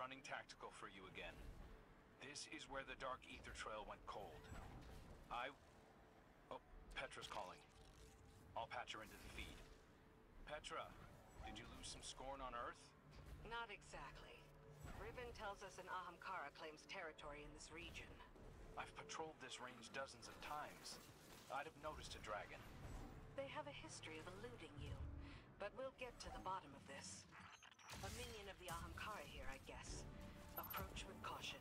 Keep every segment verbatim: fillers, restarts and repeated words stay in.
running tactical for you again. This is where the Dark Ether Trail went cold. I... Oh, Petra's calling. I'll patch her into the feed. Petra, did you lose some scorn on Earth? Not exactly. Ribbon tells us an Ahamkara claims territory in this region. I've patrolled this range dozens of times. I'd have noticed a dragon. They have a history of eluding you, but we'll get to the bottom of this. A minion of the Ahamkara here, I guess. Approach with caution.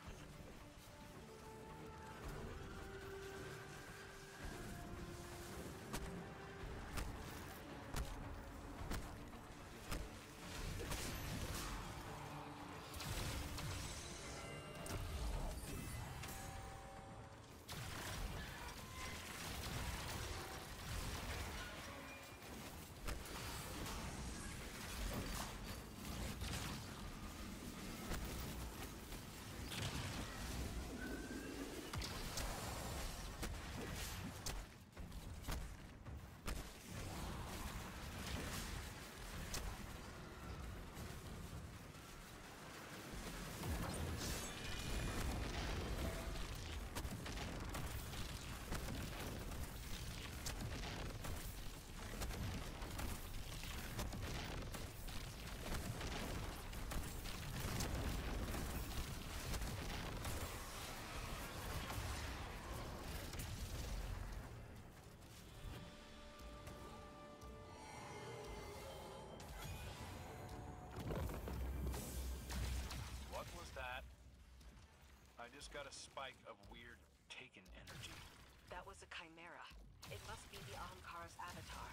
That. I just got a spike of weird Taken energy. That was a chimera. It must be the Ahamkara's avatar.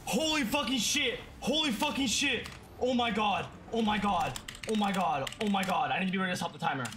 Holy fucking shit! Holy fucking shit! Oh my god! Oh my god! Oh my god! Oh my god! I need to be ready to stop the timer.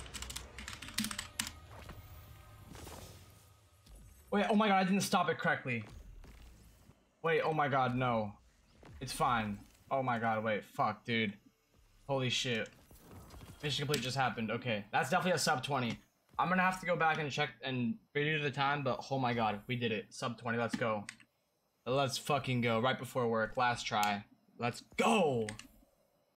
Wait, oh my god, I didn't stop it correctly. Wait, oh my god, no. It's fine. Oh my god, wait, fuck, dude. Holy shit. Mission complete just happened. Okay, that's definitely a sub twenty. I'm gonna have to go back and check and review the time, but oh my god, we did it. Sub twenty, let's go. Let's fucking go. Right before work, last try. Let's go!